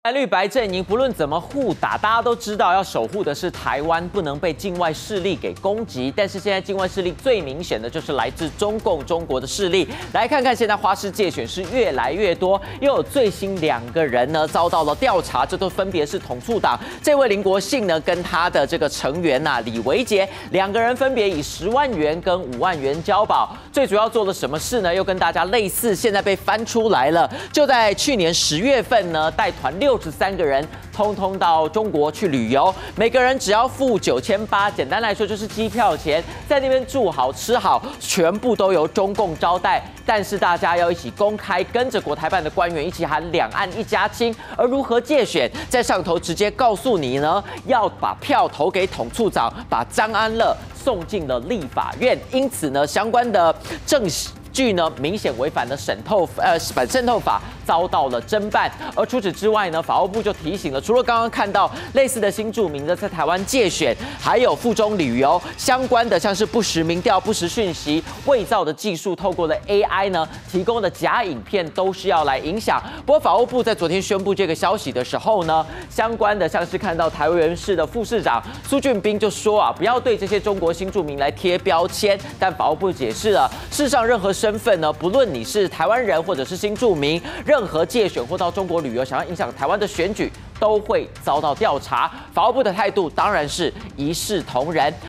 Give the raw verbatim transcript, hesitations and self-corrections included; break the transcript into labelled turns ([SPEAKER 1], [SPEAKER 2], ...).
[SPEAKER 1] 蓝绿白阵营不论怎么互打，大家都知道要守护的是台湾，不能被境外势力给攻击。但是现在境外势力最明显的就是来自中共中国的势力。来看看现在花式介选是越来越多，又有最新两个人呢遭到了调查，这都分别是统促党这位林国信呢跟他的这个成员呐、啊、李维杰两个人分别以十万元跟五万元交保。最主要做了什么事呢？又跟大家类似，现在被翻出来了。就在去年十月份呢，带团六十三个人，通通到中国去旅游，每个人只要付九千八，简单来说就是机票钱，在那边住好吃好，全部都由中共招待。但是大家要一起公开跟着国台办的官员一起喊两岸一家亲，而如何介选，在上头直接告诉你呢，要把票投给统促长，把张安乐送进了立法院。因此呢，相关的证据呢，明显违反了审透呃反渗透法，遭到了侦办。而除此之外呢，法务部就提醒了，除了刚刚看到类似的新住民的在台湾介选，还有附中旅游相关的，像是不实民调、不实讯息、伪造的技术，透过了 A I 呢提供的假影片，都是要来影响。不过法务部在昨天宣布这个消息的时候呢，相关的像是看到台湾市的副市长苏俊斌就说啊，不要对这些中国新住民来贴标签。但法务部解释了，事实上任何身份呢，不论你是台湾人或者是新住民，任何介选或到中国旅游，想要影响台湾的选举，都会遭到调查。法务部的态度当然是一视同仁。